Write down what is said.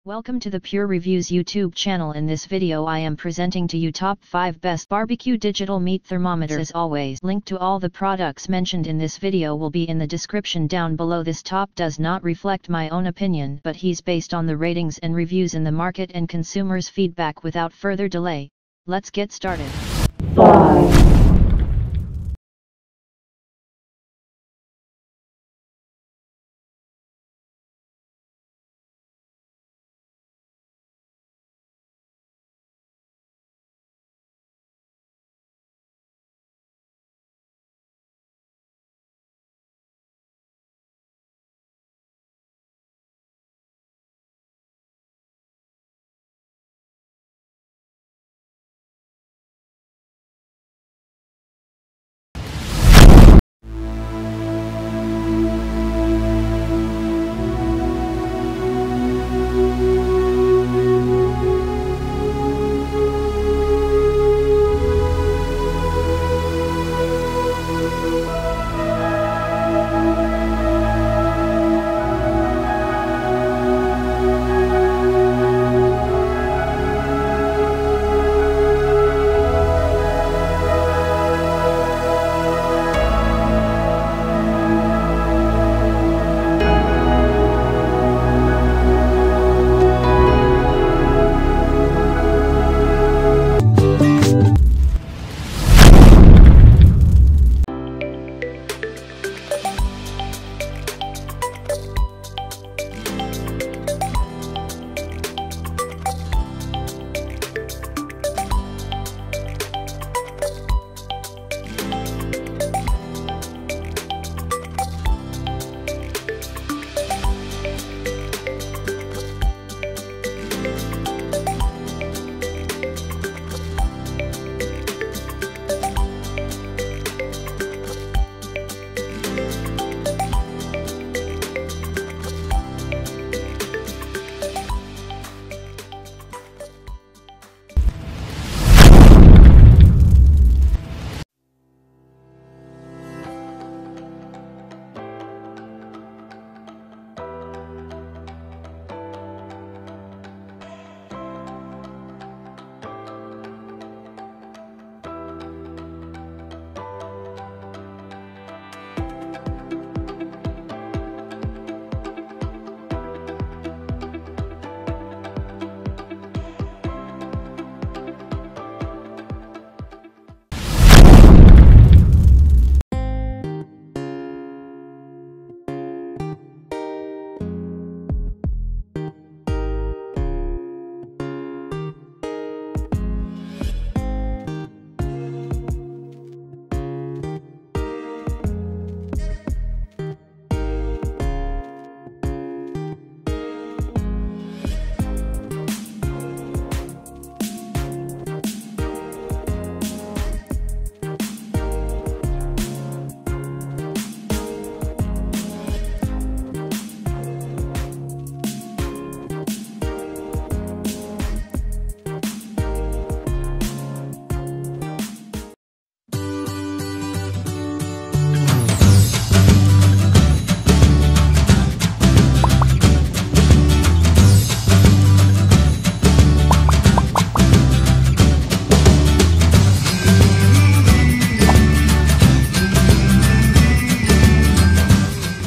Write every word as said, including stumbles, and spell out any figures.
Welcome to the Pure Reviews YouTube channel. In this video I am presenting to you top five best barbecue digital meat thermometers. As always, link to all the products mentioned in this video will be in the description down below. This top does not reflect my own opinion, but he's based on the ratings and reviews in the market and consumers' feedback. Without further delay, let's get started. Five.